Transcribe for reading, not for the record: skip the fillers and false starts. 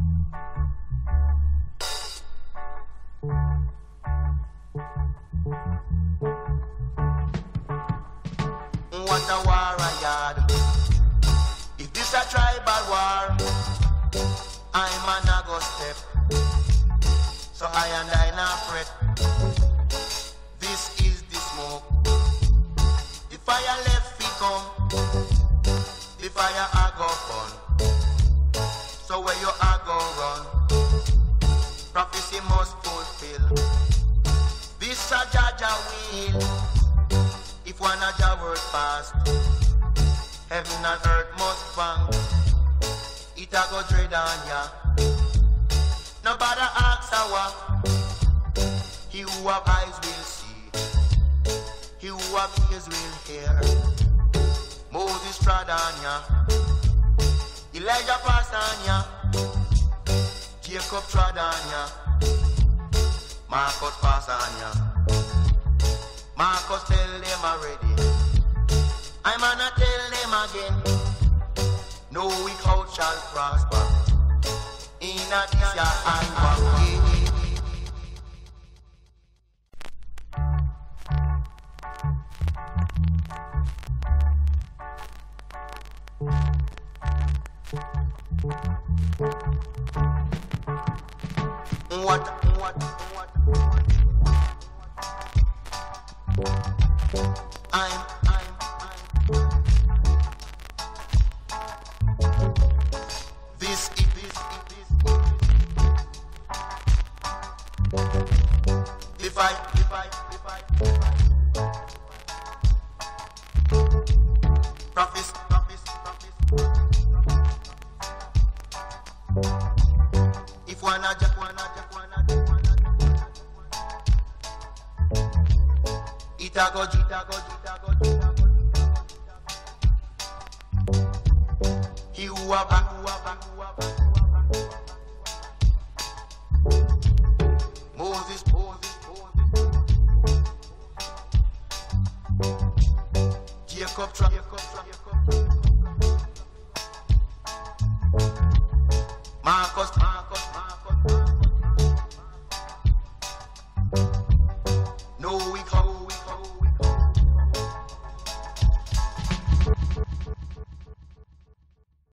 What a war I had. If this a tribal war, I'm an go step. So I and I not fret. This is the smoke. The fire left we come. The fire I go burn. So where you are go run. Prophecy must fulfill. This a Jaja will. If one a Jah word past, heaven and earth must bang. It a go dread on ya. Nobody asks how. He who have eyes will see. He who have ears will hear. Moses trod on ya. Elijah passed on ya. Jacob trod on ya. Marcus passed on ya. Marcus tell them already. I'm gonna tell them again. No weak out shall prosper. In a this ya and back. What? I'm this if I Prophecy if wanna it a go he who have Moses Jacob